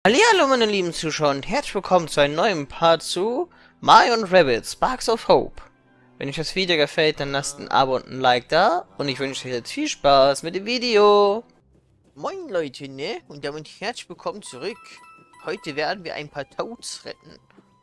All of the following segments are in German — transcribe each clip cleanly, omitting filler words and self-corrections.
Hallihallo meine lieben Zuschauer und herzlich willkommen zu einem neuen Part zu Mario und Rabbids Sparks of Hope. Wenn euch das Video gefällt, dann lasst ein Abo und ein Like da und ich wünsche euch jetzt viel Spaß mit dem Video. Moin Leute, ne? Und damit herzlich willkommen zurück. Heute werden wir ein paar Toads retten.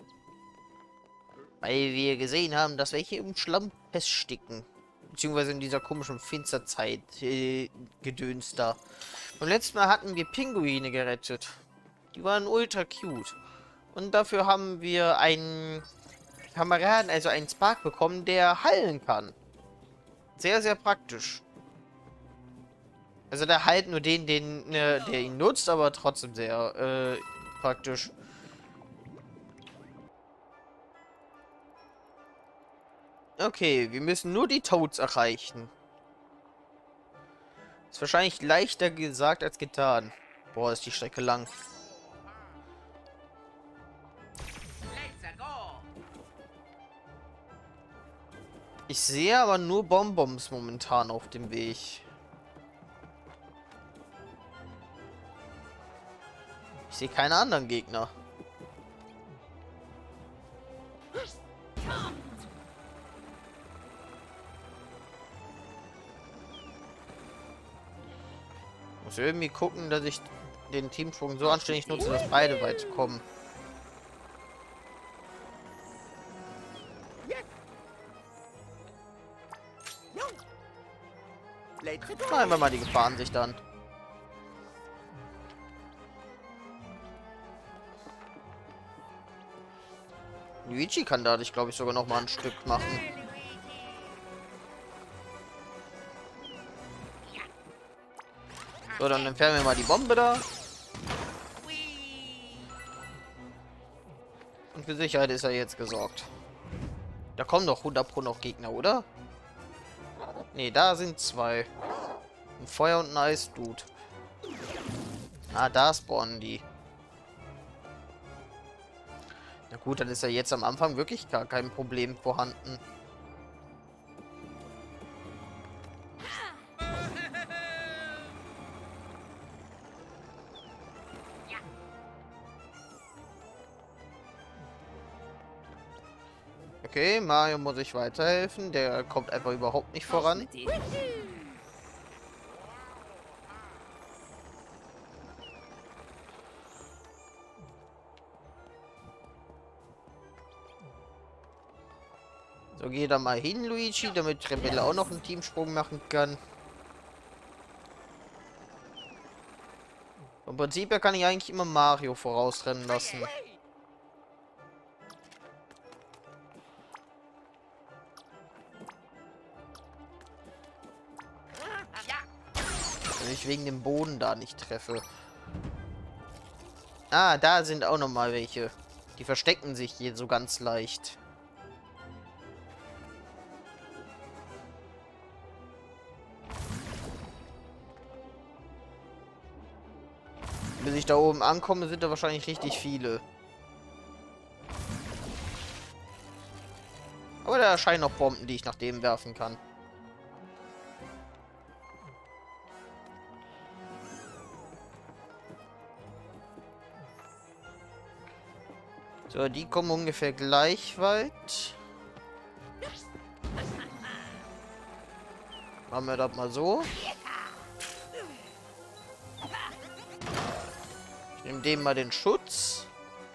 Weil wir gesehen haben, dass welche im Schlamm feststicken. Beziehungsweise in dieser komischen Finsterzeit Gedöns da. Beim letzten Mal hatten wir Pinguine gerettet. Die waren ultra cute. Und dafür haben wir einen Kameraden, also einen Spark bekommen, der heilen kann. Sehr, sehr praktisch. Also der heilt nur der ihn nutzt, aber trotzdem sehr praktisch. Okay, wir müssen nur die Toads erreichen. Ist wahrscheinlich leichter gesagt als getan. Boah, ist die Strecke lang. Ich sehe aber nur Bonbons momentan auf dem Weg. Ich sehe keine anderen Gegner. Muss irgendwie gucken, dass ich den Teamsprung so anständig nutze, dass beide weit kommen. Nehmen wir mal die Gefahrensicht an. Luigi kann dadurch, glaube ich, sogar noch mal ein Stück machen. So, dann entfernen wir mal die Bombe da. Und für Sicherheit ist er jetzt gesorgt. Da kommen doch 100 Pro noch Gegner, oder? Ne, da sind zwei. Ein Feuer- und ein Eis-Dude. Ah, da spawnen die. Na gut, dann ist ja jetzt am Anfang wirklich gar kein Problem vorhanden. Okay, Mario muss ich weiterhelfen. Der kommt einfach überhaupt nicht voran. So, geh da mal hin, Luigi, damit Rebelle auch noch einen Teamsprung machen kann. Im Prinzip ja kann ich eigentlich immer Mario vorausrennen lassen. Wenn ich wegen dem Boden da nicht treffe. Ah, da sind auch noch mal welche. Die verstecken sich hier so ganz leicht. Bis ich da oben ankomme, sind da wahrscheinlich richtig viele. Aber da erscheinen noch Bomben, die ich nach dem werfen kann. So, die kommen ungefähr gleich weit. Machen wir das mal so. Ich nehme dem mal den Schutz.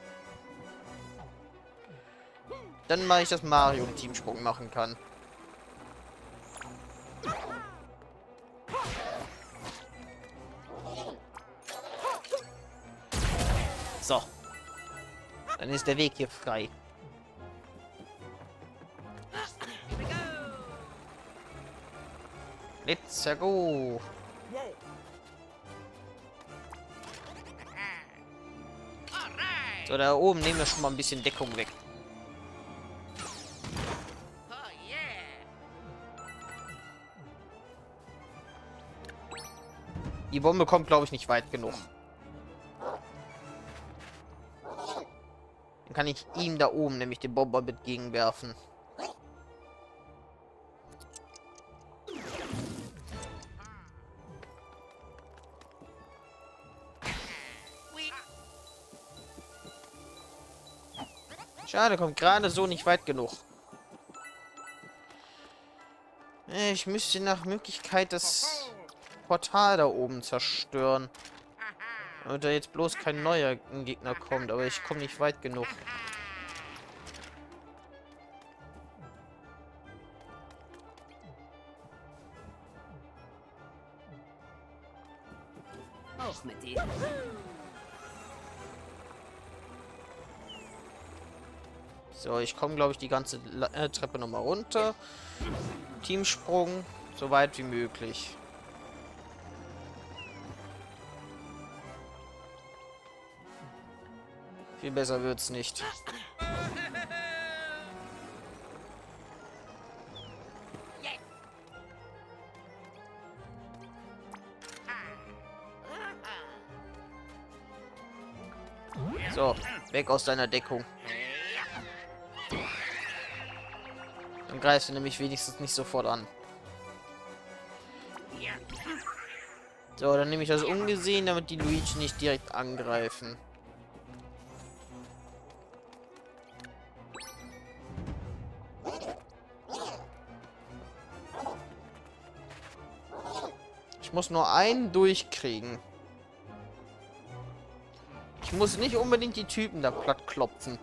Dann mache ich, dass Mario einen Teamsprung machen kann. So. Dann ist der Weg hier frei. Let's go. So, da oben nehmen wir schon mal ein bisschen Deckung weg. Die Bombe kommt, glaube ich, nicht weit genug. Dann kann ich ihm da oben nämlich den Bomber mit gegenwerfen. Schade, kommt gerade so nicht weit genug. Ich müsste nach Möglichkeit das Portal da oben zerstören. Damit da jetzt bloß kein neuer Gegner kommt, aber ich komme nicht weit genug. Auch mit dir. So, ich komme, glaube ich, die ganze Treppe nochmal runter. Teamsprung, so weit wie möglich. Viel besser wird's nicht. So, weg aus deiner Deckung. Dann greifst du nämlich wenigstens nicht sofort an. So, dann nehme ich das ungesehen, damit die Luigi nicht direkt angreifen. Ich muss nur einen durchkriegen. Ich muss nicht unbedingt die Typen da platt klopfen.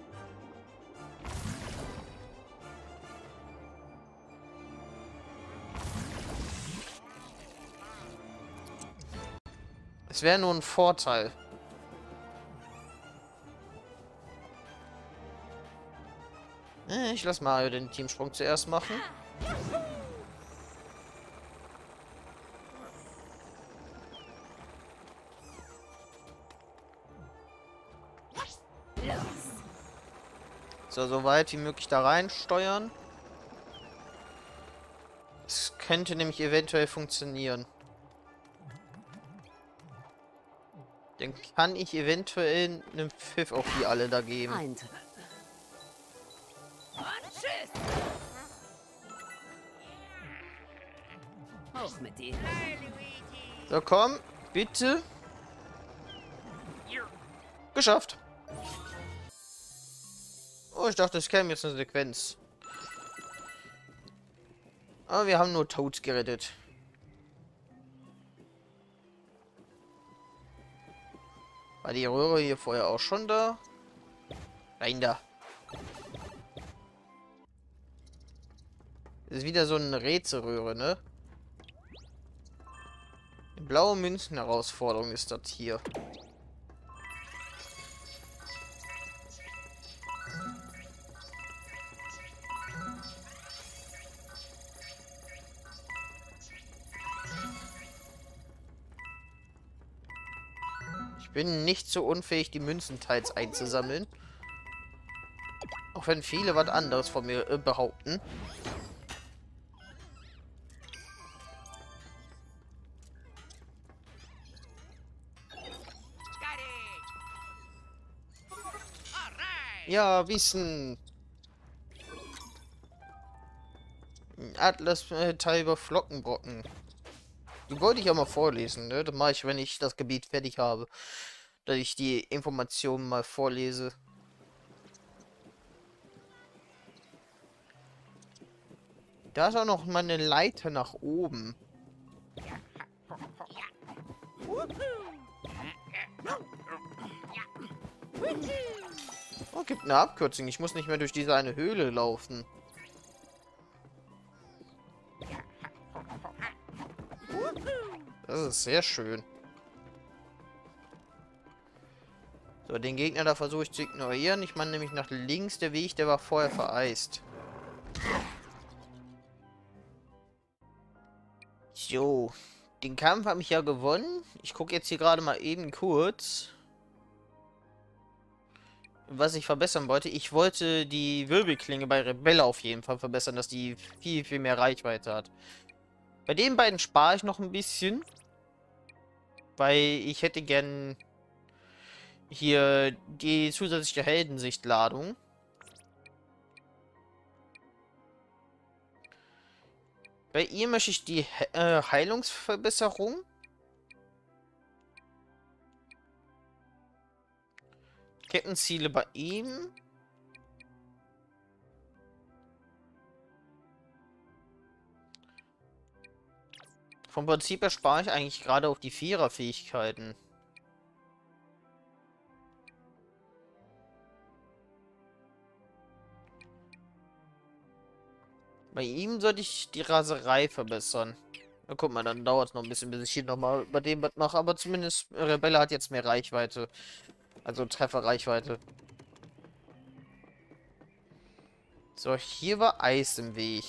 Es wäre nur ein Vorteil. Ich lasse Mario den Teamsprung zuerst machen. So weit wie möglich da rein steuern. Es könnte nämlich eventuell funktionieren. Dann kann ich eventuell einen Pfiff auf die alle da geben. Eintritt. Und tschüss. Auch mit dir. So, komm, bitte. Geschafft. Oh, ich dachte, es käme jetzt eine Sequenz. Aber wir haben nur Toads gerettet. War die Röhre hier vorher auch schon da? Rein da. Das ist wieder so eine Rätselröhre, ne? Die blaue Münzen-Herausforderung ist das hier. Ich bin nicht so unfähig, die Münzen teils einzusammeln. Auch wenn viele was anderes von mir behaupten. Ja, Wissen. Atlas-Teil über Flockenbrocken. Die wollte ich auch mal vorlesen, ne? Das mache ich, wenn ich das Gebiet fertig habe. Dass ich die Informationen mal vorlese. Da ist auch noch mal eine Leiter nach oben. Oh, gibt eine Abkürzung. Ich muss nicht mehr durch diese eine Höhle laufen. Das ist sehr schön. So, den Gegner da versuche ich zu ignorieren. Ich meine nämlich nach links. Der Weg, der war vorher vereist. So. Den Kampf habe ich ja gewonnen. Ich gucke jetzt hier gerade mal eben kurz, was ich verbessern wollte. Ich wollte die Wirbelklinge bei Rebelle auf jeden Fall verbessern, dass die viel, viel mehr Reichweite hat. Bei den beiden spare ich noch ein bisschen. Weil ich hätte gern hier die zusätzliche Heldensichtladung. Bei ihr möchte ich die Heilungsverbesserung. Kettenziele bei ihm. Vom Prinzip her spare ich eigentlich gerade auf die Vierer-Fähigkeiten. Bei ihm sollte ich die Raserei verbessern. Na guck mal, dann dauert es noch ein bisschen, bis ich hier nochmal bei dem was mache. Aber zumindest Rebella hat jetzt mehr Reichweite. Also Trefferreichweite. So, hier war Eis im Weg.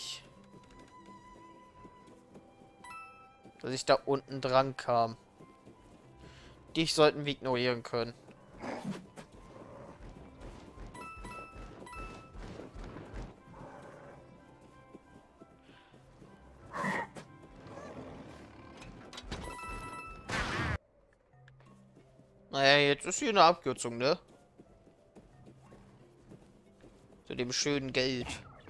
Dass ich da unten dran kam. Dich sollten wir ignorieren können. Naja, jetzt ist hier eine Abkürzung, ne? Zu dem schönen Geld.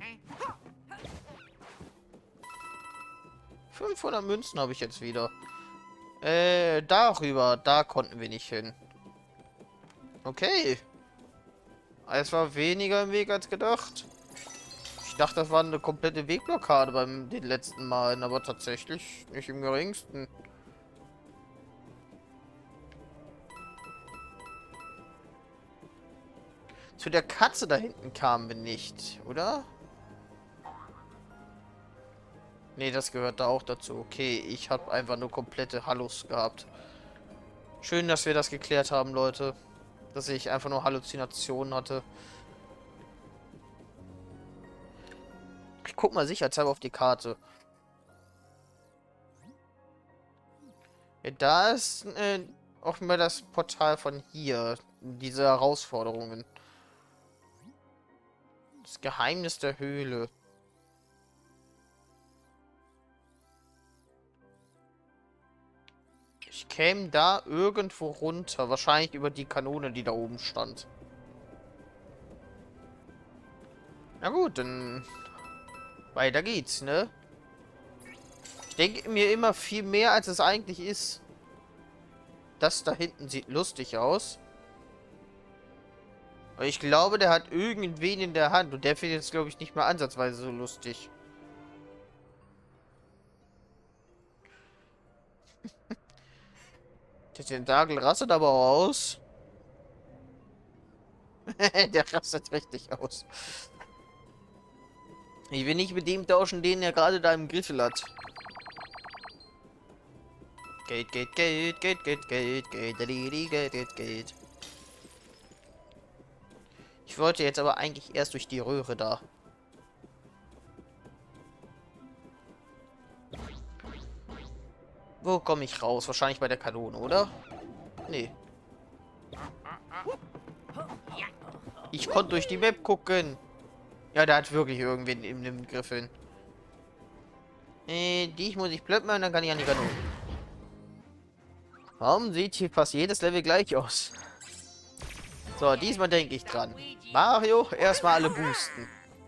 500 Münzen habe ich jetzt wieder. Darüber. Da konnten wir nicht hin. Okay. Es war weniger im Weg als gedacht. Ich dachte, das war eine komplette Wegblockade beim den letzten Malen, aber tatsächlich nicht im geringsten. Zu der Katze da hinten kamen wir nicht, oder? Nee, das gehört da auch dazu. Okay, ich habe einfach nur komplette Hallus gehabt. Schön, dass wir das geklärt haben, Leute. Dass ich einfach nur Halluzinationen hatte. Ich guck mal sicherheitshalber auf die Karte. Ja, da ist auch mal das Portal von hier. Diese Herausforderungen. Das Geheimnis der Höhle. Ich käme da irgendwo runter. Wahrscheinlich über die Kanone, die da oben stand. Na gut, dann weiter geht's, ne? Ich denke mir immer viel mehr, als es eigentlich ist. Das da hinten sieht lustig aus. Aber ich glaube, der hat irgendwen in der Hand. Und der findet jetzt, glaube ich, nicht mal ansatzweise so lustig. Der Tentakel rastet aber auch aus. Der rastet richtig aus. Ich will nicht mit dem tauschen, den er gerade da im Griffel hat. Geld, Geld, Geld, Geld, Geld, Geld, Geld, Geld, Geld, Geld. Ich wollte jetzt aber eigentlich erst durch die Röhre da. Wo komme ich raus? Wahrscheinlich bei der Kanone, oder? Nee. Ich konnte durch die Map gucken. Ja, der hat wirklich irgendwen in dem Griffeln. Die muss ich plöppen und dann kann ich an die Kanone. Warum sieht hier fast jedes Level gleich aus? So, diesmal denke ich dran. Mario, erstmal alle boosten.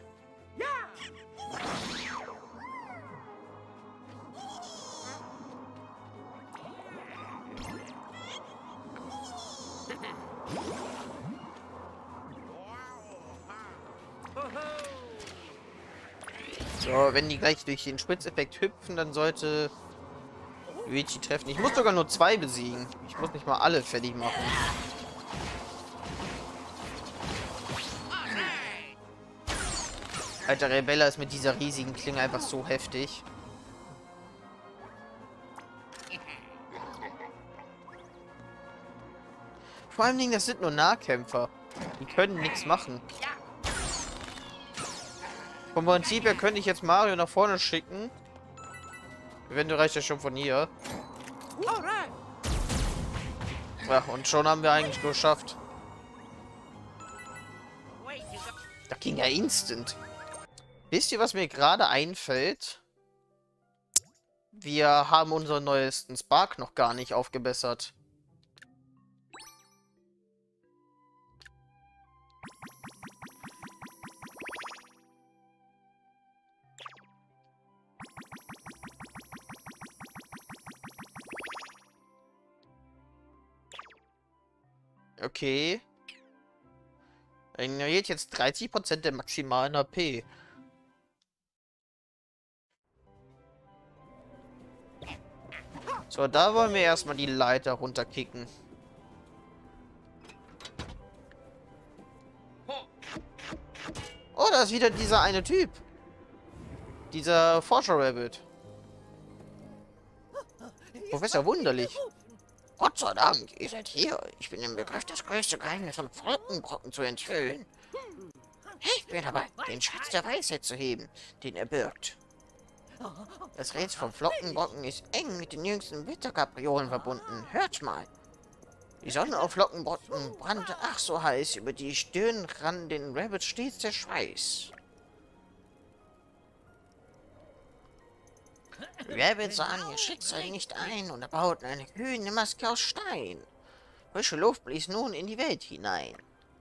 So, wenn die gleich durch den Spritzeffekt hüpfen, dann sollte Luigi treffen. Ich muss sogar nur 2 besiegen. Ich muss nicht mal alle fertig machen. Alter, Rebella ist mit dieser riesigen Klinge einfach so heftig. Vor allem, das sind nur Nahkämpfer. Die können nichts machen. Vom Prinzip her könnte ich jetzt Mario nach vorne schicken. Eventuell reicht ja schon von hier. Ja, und schon haben wir eigentlich geschafft. Da ging ja instant. Wisst ihr, was mir gerade einfällt? Wir haben unseren neuesten Spark noch gar nicht aufgebessert. Okay. Er ignoriert jetzt 30% der maximalen HP. So, da wollen wir erstmal die Leiter runterkicken. Oh, da ist wieder dieser eine Typ. Dieser Forscher-Rabbit. Professor Wunderlich. Gott sei Dank, ihr seid hier. Ich bin im Begriff, das größte Geheimnis von Flockenbrocken zu enthüllen. Ich bin dabei, den Schatz der Weisheit zu heben, den er birgt. Das Rätsel vom Flockenbrocken ist eng mit den jüngsten Wetterkapriolen verbunden. Hört mal. Die Sonne auf Flockenbrocken brannte ach so heiß, über die Stirn rann den Rabbit stets der Schweiß. Die Rabbits sahen ihr Schicksal nicht ein und erbauten eine kühne Maske aus Stein. Frische Luft blies nun in die Welt hinein.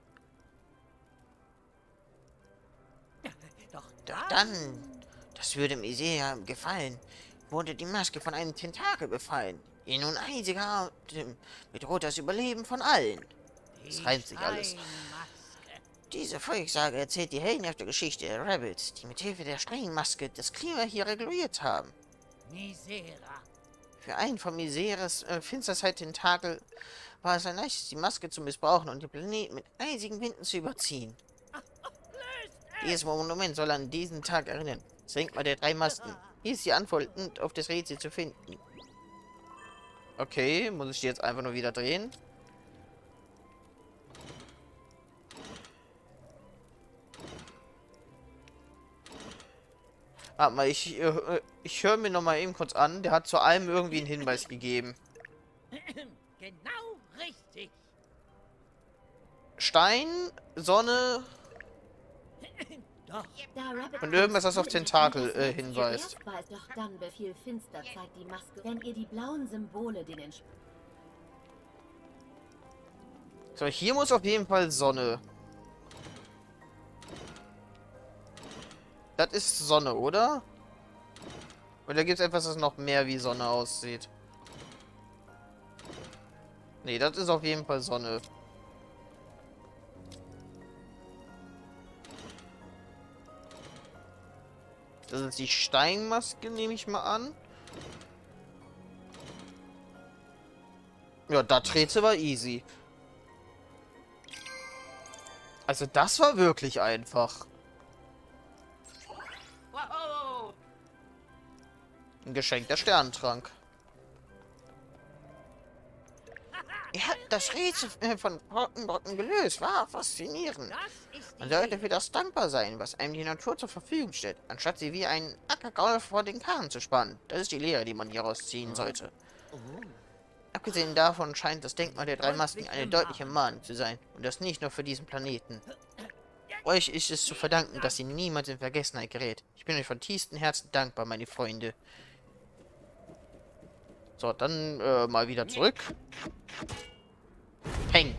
Doch dann, das würde Misera gefallen, wurde die Maske von einem Tentakel befallen. Ihr nun einziger Atem bedroht das Überleben von allen. Es reimt sich alles. Diese Volkssage erzählt die heldenhafte Geschichte der Rabbits, die mit Hilfe der strengen Maske das Klima hier reguliert haben. Misera. Für einen von Miseras Finsterzeit-Tentakel war es ein leichtes, die Maske zu missbrauchen und den Planeten mit eisigen Winden zu überziehen. Dieses Monument soll an diesen Tag erinnern. Das Denkmal der 3 Masken. Hier ist die Antwort auf das Rätsel zu finden. Okay, muss ich die jetzt einfach nur wieder drehen? Warte mal, ich höre mir noch mal eben kurz an. Der hat zu allem irgendwie einen Hinweis gegeben. Genau richtig. Stein, Sonne Doch. und irgendwas, das auf Tentakel hinweist. Zuerst war es doch dann befiel Finsterzeit die Maske, wenn ihr die blauen Symbole den entsprechenden. So, hier muss auf jeden Fall Sonne. Das ist Sonne, oder? Oder gibt es etwas, das noch mehr wie Sonne aussieht? Nee, das ist auf jeden Fall Sonne. Das ist die Steinmaske, nehme ich mal an. Ja, das Rätsel war easy. Also das war wirklich einfach. Wow. Ein geschenkter Sternentrank. Ihr habt das Rätsel von Brockenbrocken gelöst. War faszinierend. Das ist Man die sollte für das dankbar sein, was einem die Natur zur Verfügung stellt, anstatt sie wie ein Ackergaul vor den Karren zu spannen. Das ist die Lehre, die man hieraus ziehen sollte. Abgesehen davon scheint das Denkmal der 3 Masken eine deutliche Mahnung zu sein. Und das nicht nur für diesen Planeten. Euch ist es zu verdanken, dass sie niemals in Vergessenheit gerät. Ich bin euch von tiefstem Herzen dankbar, meine Freunde. So, dann mal wieder zurück. Peng.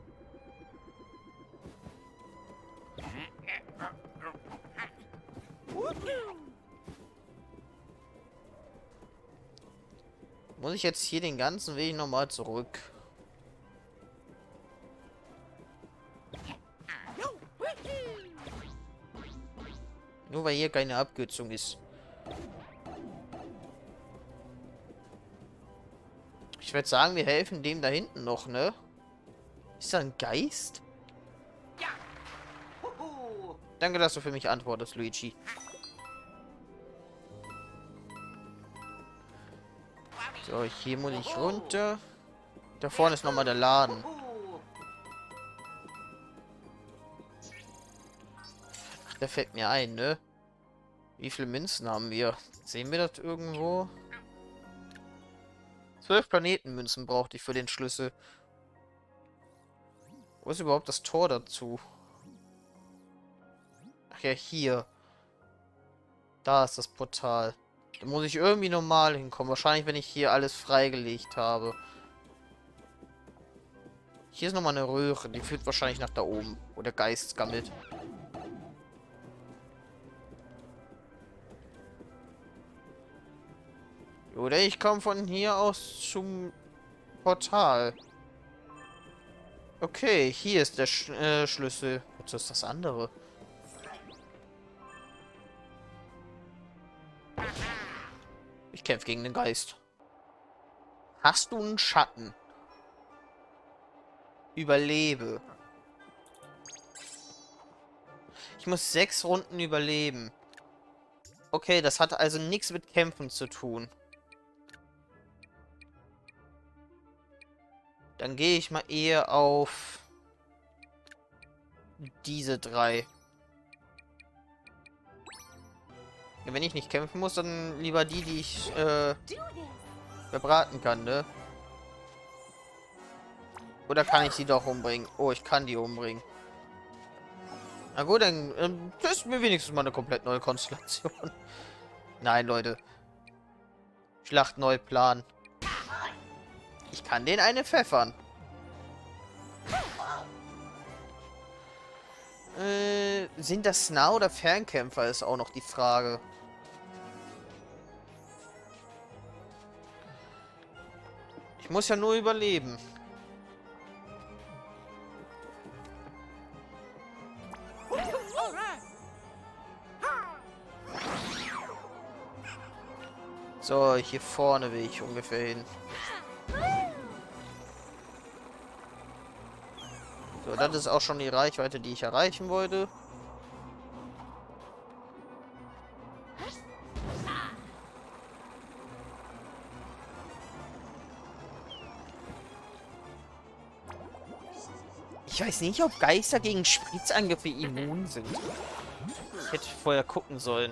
Muss ich jetzt hier den ganzen Weg nochmal zurück? Nur weil hier keine Abkürzung ist. Ich würde sagen, wir helfen dem da hinten noch, ne? Ist da ein Geist? Ja. Huhu. Danke, dass du für mich antwortest, Luigi. So, hier muss ich runter. Da vorne ist nochmal der Laden. Huhu. Ach, der fällt mir ein, ne? Wie viele Münzen haben wir? Sehen wir das irgendwo? 12 Planetenmünzen brauchte ich für den Schlüssel. Wo ist überhaupt das Tor dazu? Ach ja, hier. Da ist das Portal. Da muss ich irgendwie normal hinkommen. Wahrscheinlich, wenn ich hier alles freigelegt habe. Hier ist nochmal eine Röhre. Die führt wahrscheinlich nach da oben. Wo der Geist gammelt. Oder ich komme von hier aus zum Portal. Okay, hier ist der Schlüssel. Wozu ist das andere? Ich kämpfe gegen den Geist. Hast du einen Schatten? Überlebe. Ich muss 6 Runden überleben. Okay, das hat also nichts mit Kämpfen zu tun. Dann gehe ich mal eher auf diese 3. Ja, wenn ich nicht kämpfen muss, dann lieber die, die ich verbraten kann, ne? Oder kann ich sie doch umbringen? Oh, ich kann die umbringen. Na gut, dann testen wir wenigstens mal eine komplett neue Konstellation. Nein, Leute. Schlacht neu planen. Ich kann den eine pfeffern. Sind das Nah- oder Fernkämpfer, ist auch noch die Frage. Ich muss ja nur überleben. So, hier vorne will ich ungefähr hin. So, das ist auch schon die Reichweite, die ich erreichen wollte. Ich weiß nicht, ob Geister gegen Spritzangriffe immun sind. Ich hätte vorher gucken sollen.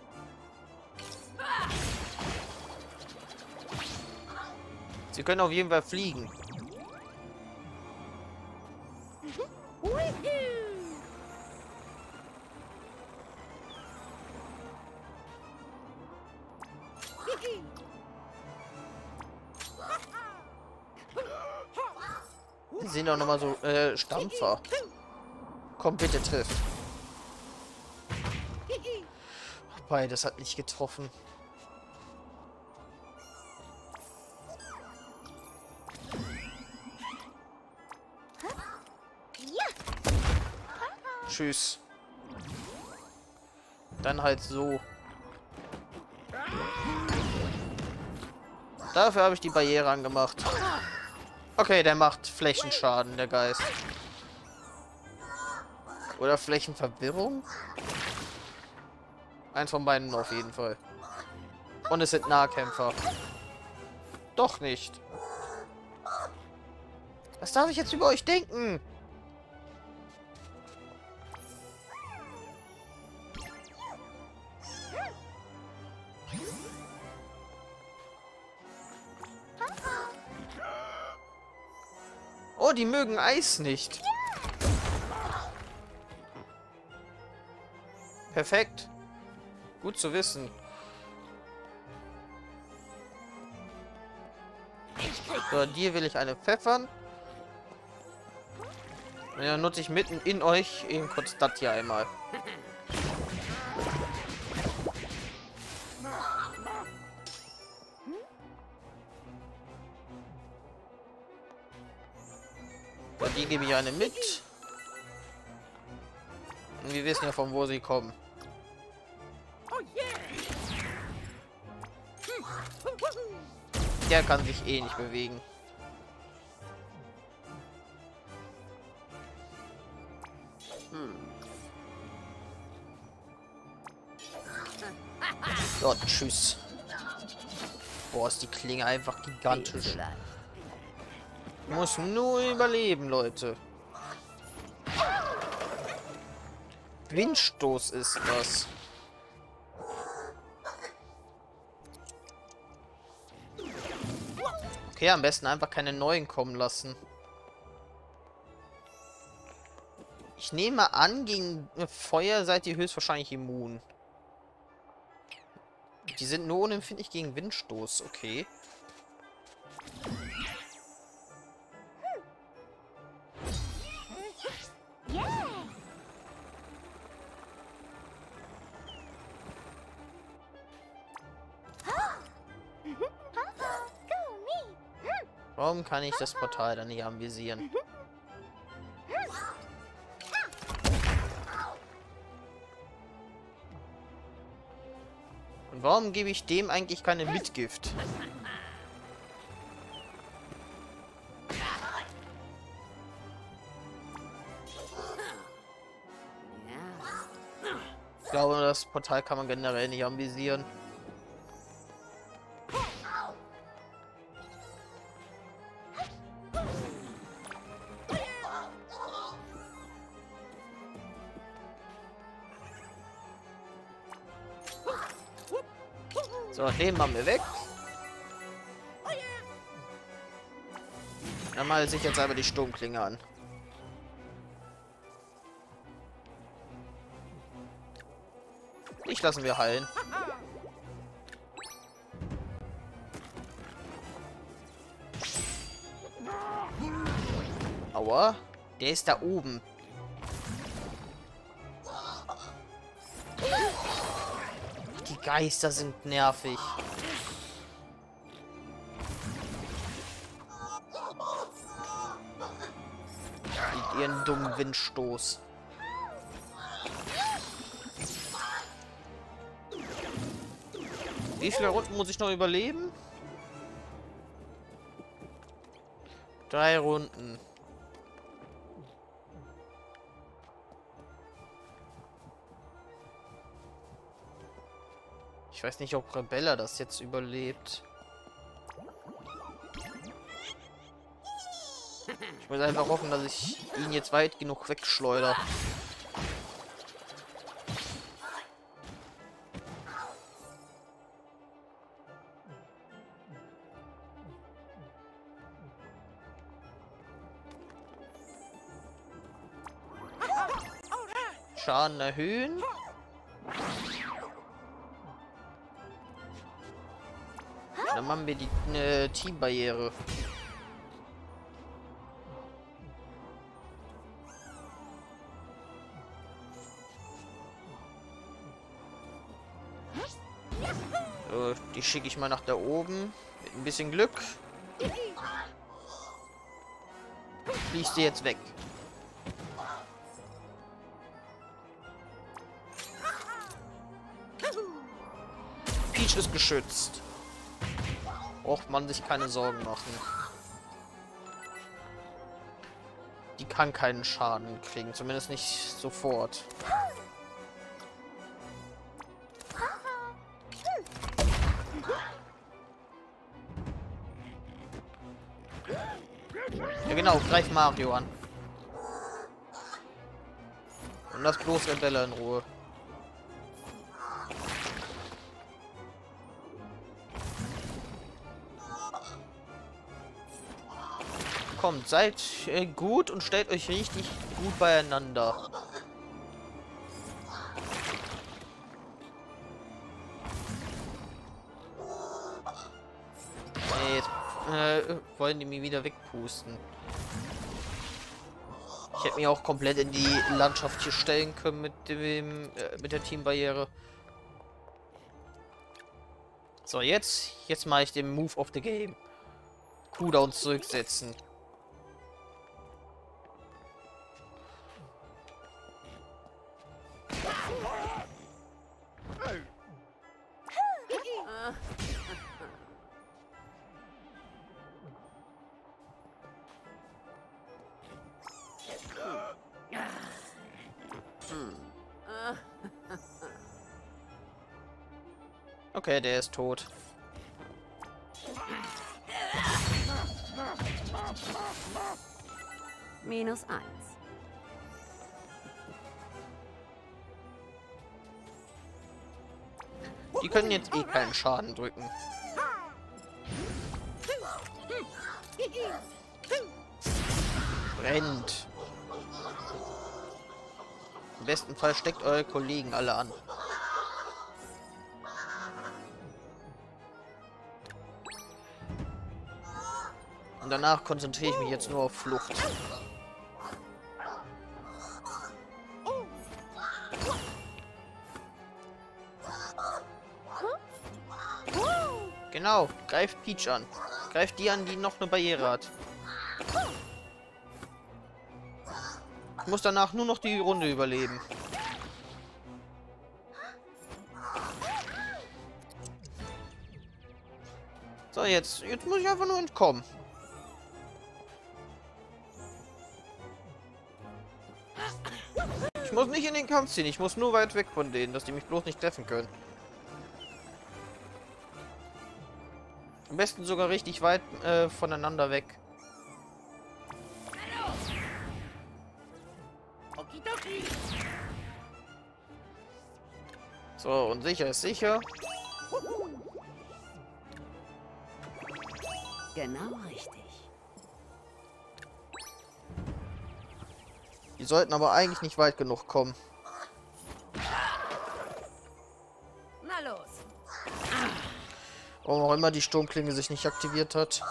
Sie können auf jeden Fall fliegen. Die sind doch nochmal so, Stampfer. Komm, bitte triff. Wobei, das hat nicht getroffen. Tschüss. Dann halt so. Dafür habe ich die Barriere angemacht. Okay, der macht Flächenschaden, der Geist. Oder Flächenverwirrung? Eins von beiden auf jeden Fall. Und es sind Nahkämpfer. Doch nicht. Was darf ich jetzt über euch denken? Oh, die mögen Eis nicht. Perfekt. Gut zu wissen. So, dir will ich eine pfeffern. Und dann nutze ich mitten in euch eben kurz das hier einmal. So, die gebe ich eine mit. Und wir wissen ja, von wo sie kommen. Der kann sich eh nicht bewegen. So, tschüss. Boah, ist die Klinge einfach gigantisch. Muss nur überleben, Leute. Windstoß ist das. Okay, am besten einfach keine neuen kommen lassen. Ich nehme an, gegen Feuer seid ihr höchstwahrscheinlich immun. Die sind nur unempfindlich gegen Windstoß, okay. Warum kann ich das Portal dann nicht anvisieren? Und warum gebe ich dem eigentlich keine Mitgift? Ich glaube, das Portal kann man generell nicht anvisieren. So, den machen wir weg. Dann mal sich jetzt aber die Sturmklinge an. Ich lassen wir heilen. Aua. Der ist da oben. Die Geister sind nervig. Mit ihren dummen Windstoß. Wie viele Runden muss ich noch überleben? 3 Runden. Ich weiß nicht, ob Rebella das jetzt überlebt. Ich muss einfach hoffen, dass ich ihn jetzt weit genug wegschleudere. Schaden erhöhen. Dann machen wir die Teambarriere. So, die schicke ich mal nach da oben. Mit ein bisschen Glück. Fließt die jetzt weg. Peach ist geschützt. Braucht man sich keine Sorgen machen. Die kann keinen Schaden kriegen, zumindest nicht sofort. Ja genau, greif Mario an. Und lass bloß Rebella in Ruhe. Kommt, seid gut und stellt euch richtig gut beieinander. Nee, jetzt wollen die mir wieder wegpusten. Ich hätte mich auch komplett in die Landschaft hier stellen können mit der Teambarriere. So, jetzt mache ich den Move of the Game. Cooldown zurücksetzen. Okay, der ist tot. -1. Die können jetzt eh keinen Schaden drücken. Brennt. Im besten Fall steckt eure Kollegen alle an. Und danach konzentriere ich mich jetzt nur auf Flucht. Genau, greift Peach an. Greift die an, die noch eine Barriere hat. Ich muss danach nur noch die Runde überleben. So, jetzt muss ich einfach nur entkommen. Ich Ich muss nicht in den Kampf ziehen, ich muss nur weit weg von denen, dass die mich bloß nicht treffen können. Am besten sogar richtig weit voneinander weg. Okidoki. So, und sicher ist sicher. Genau richtig. Die sollten aber eigentlich nicht weit genug kommen. Na los. Warum auch immer die Sturmklinge sich nicht aktiviert hat.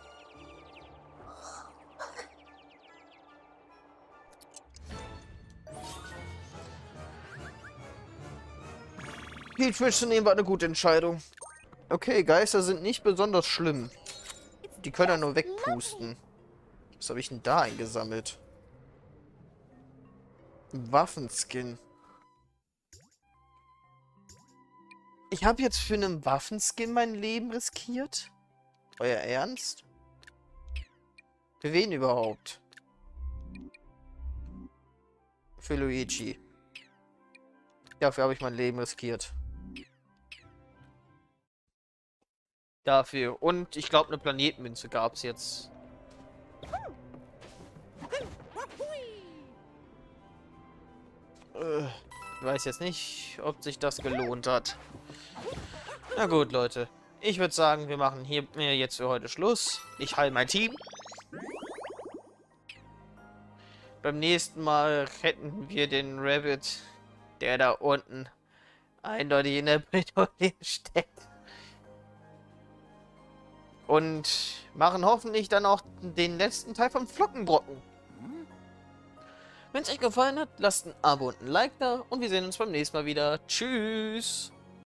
Heat Switch zu nehmen war eine gute Entscheidung. Okay, Geister sind nicht besonders schlimm. Die können ja nur wegpusten. Was habe ich denn da eingesammelt? Waffenskin. Ich habe jetzt für einen Waffenskin mein Leben riskiert? Euer Ernst? Für wen überhaupt? Für Luigi. Dafür habe ich mein Leben riskiert. Dafür. Und ich glaube, eine Planetenmünze gab es jetzt. Ich weiß jetzt nicht, ob sich das gelohnt hat. Na gut, Leute. Ich würde sagen, wir machen hier jetzt für heute Schluss. Ich heile mein Team. Beim nächsten Mal retten wir den Rabbit, der da unten eindeutig in der Bredouille steckt. Und machen hoffentlich dann auch den letzten Teil vom Flockenbrocken. Wenn es euch gefallen hat, lasst ein Abo und ein Like da und wir sehen uns beim nächsten Mal wieder. Tschüss!